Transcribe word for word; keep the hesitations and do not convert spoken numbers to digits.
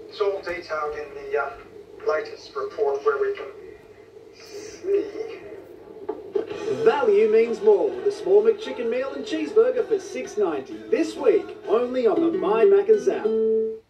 It's all detailed in the uh, latest report where we can see. Value means more with a small McChicken meal and cheeseburger for six ninety. This week, only on the My Macca's app.